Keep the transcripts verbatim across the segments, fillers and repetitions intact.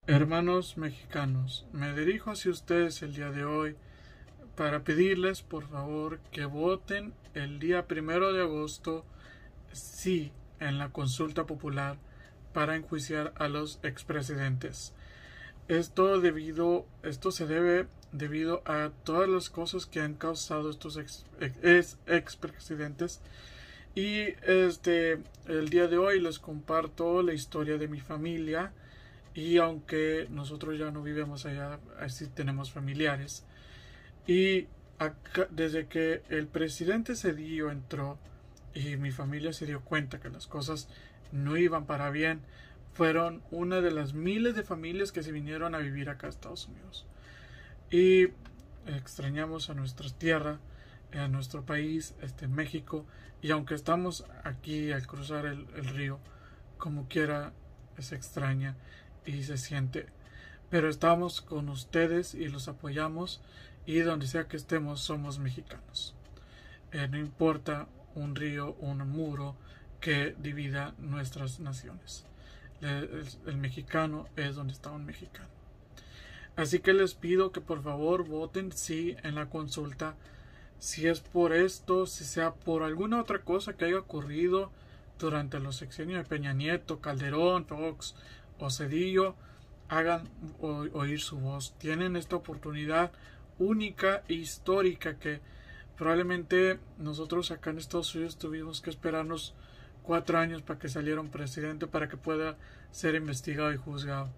Hermanos mexicanos, me dirijo hacia ustedes el día de hoy para pedirles por favor que voten el día primero de agosto sí en la consulta popular para enjuiciar a los expresidentes. Esto debido, esto se debe debido a todas las cosas que han causado estos ex, ex, expresidentes. Y este el día de hoy les comparto la historia de mi familia. Y aunque nosotros ya no vivimos allá, así tenemos familiares. Y acá, desde que el presidente Cedillo entró y mi familia se dio cuenta que las cosas no iban para bien, fueron una de las miles de familias que se vinieron a vivir acá a Estados Unidos. Y extrañamos a nuestra tierra, a nuestro país, este México. Y aunque estamos aquí al cruzar el, el río, como quiera se extraña y se siente. Pero estamos con ustedes y los apoyamos, y donde sea que estemos somos mexicanos. Eh, no importa un río o un muro que divida nuestras naciones. El, el, el mexicano es donde está un mexicano. Así que les pido que por favor voten sí en la consulta. Si es por esto, si sea por alguna otra cosa que haya ocurrido durante los sexenios de Peña Nieto, Calderón, Fox o Cedillo, hagan oír su voz. Tienen esta oportunidad única e histórica que probablemente nosotros acá en Estados Unidos tuvimos que esperarnos cuatro años para que saliera un presidente para que pueda ser investigado y juzgado.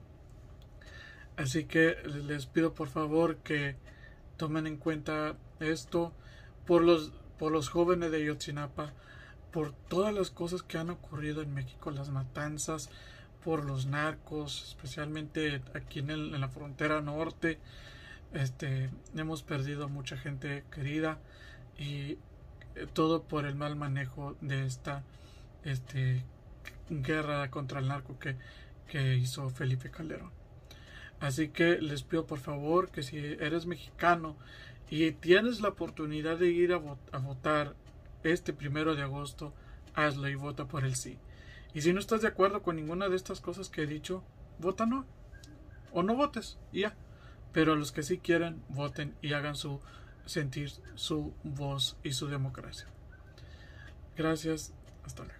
Así que les pido por favor que tomen en cuenta esto por los, por los jóvenes de Ayotzinapa, por todas las cosas que han ocurrido en México, las matanzas, por los narcos, especialmente aquí en, el, en la frontera norte. Este, hemos perdido mucha gente querida y todo por el mal manejo de esta este, guerra contra el narco que, que hizo Felipe Calderón. Así que les pido por favor que si eres mexicano y tienes la oportunidad de ir a, vot a votar este primero de agosto, hazlo y vota por el sí. Y si no estás de acuerdo con ninguna de estas cosas que he dicho, vota no. O no votes, y ya. Pero los que sí quieren, voten y hagan su sentir su voz y su democracia. Gracias. Hasta luego.